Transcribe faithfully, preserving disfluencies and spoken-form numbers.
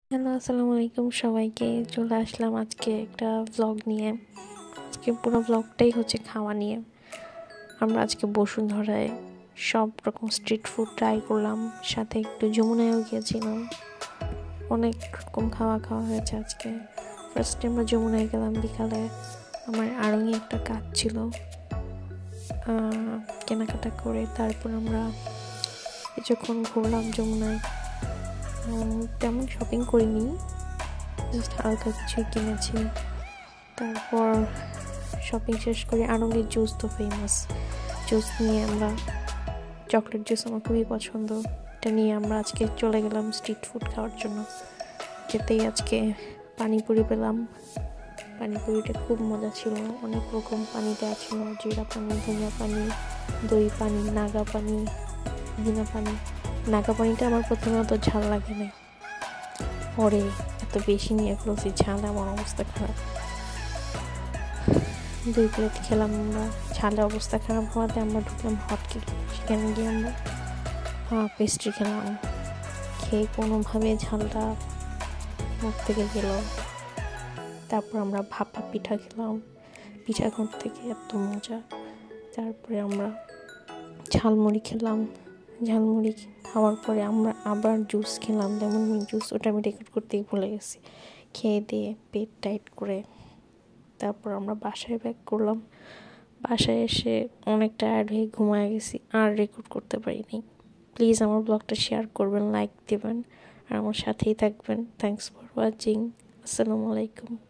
Hello, আসসালামু আলাইকুম সবাইকে। চলে আসলাম আজকে একটা ভ্লগ নিয়ে। আজকে পুরো ভ্লগটাই হচ্ছে খাওয়া নিয়ে। আমরা আজকে বসুন্ধরায় সব রকম স্ট্রিট ফুড ট্রাই করলাম, সাথে একটু যমুনায়ও গিয়েছিলাম। অনেক রকম খাওয়া খাওয়া হয়েছে আজকে। ফার্স্টে আমরা যমুনায় গেলাম বিকালে। আমার আড়ঙে একটা কাজ ছিল, কেনাকাটা করে তারপর আমরা কিছুক্ষণ ঘুরলাম যমুনায়। তেমন শপিং করিনি, জাস্ট হালকা কিছুই কিনেছি। তারপর শপিং শেষ করে আড়ঙের জুস তো ফেমাস, জুস নিয়ে আমরা, চকলেট জুস আমার খুবই পছন্দ, এটা নিয়ে আমরা আজকে চলে গেলাম স্ট্রিট ফুড খাওয়ার জন্য। যেতেই আজকে পানিপুরি পেলাম। পানিপুরিটা খুব মজা ছিল, অনেক রকম পানি দেওয়া ছিল, জিরা পানি, ধনিয়া পানি, দই পানি, নাগা পানি, বিনা পানি। নাগা পানিটা আমার প্রথমে অত ঝাল লাগে না, পরে এত বেশি নিয়ে ফেলছি, ঝালে আমার অবস্থা খারাপ। দুই প্লেট খেলাম আমরা, ঝালে অবস্থা খারাপ হওয়াতে আমরা ঢুকলাম হট কেক। সেখানে গিয়ে আমরা পেস্ট্রি খেলাম, খেয়ে কোনোভাবে ঝালটা মুখ থেকে গেল। তারপর আমরা ভাপা পিঠা খেলাম, পিঠা ঘর থেকে এত মজা। তারপরে আমরা ঝালমুড়ি খেলাম, ঝালমুড়ি খাওয়ার পরে আমরা আবার জুস খেলাম, লেমন জুস, ওটা আমি রেকর্ড করতেই ভুলে গেছি। খেয়ে দিয়ে পেট টাইট করে তারপর আমরা বাসায় ব্যাক করলাম। বাসায় এসে অনেক টায়ার্ড হয়ে ঘুমায় গেছি, আর রেকর্ড করতে পারিনি। প্লিজ আমার ব্লগটা শেয়ার করবেন, লাইক দেবেন, আর আমার সাথেই থাকবেন। Thanks for watching. আসসালামু আলাইকুম।